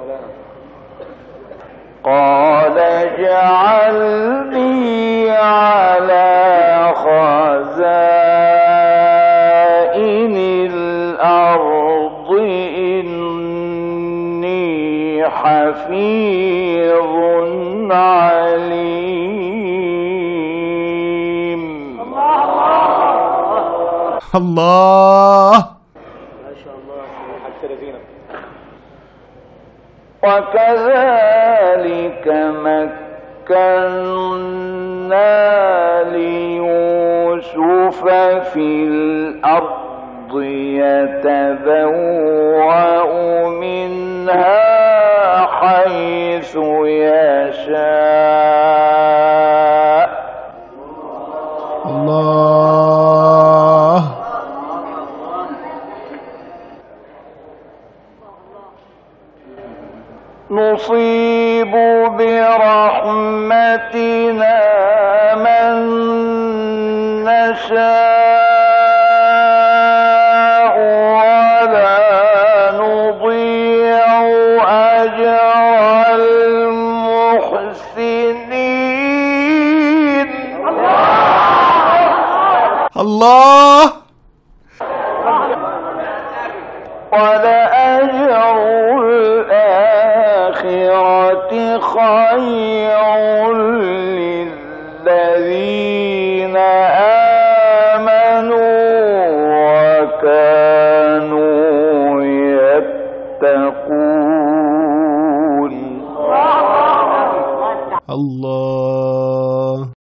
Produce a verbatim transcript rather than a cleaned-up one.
قال اجعلني على خزائن الأرض إني حفيظ عليم. الله ما شاء الله. وكذلك مكنا ليوسف في الأرض يتبوأ منها حيث يشاء. الله نصيب برحمتنا من نشاء ولا نضيع أجر المحسنين. الله ولأجر الآخرة خير للذين آمنوا وكانوا يتقون. الله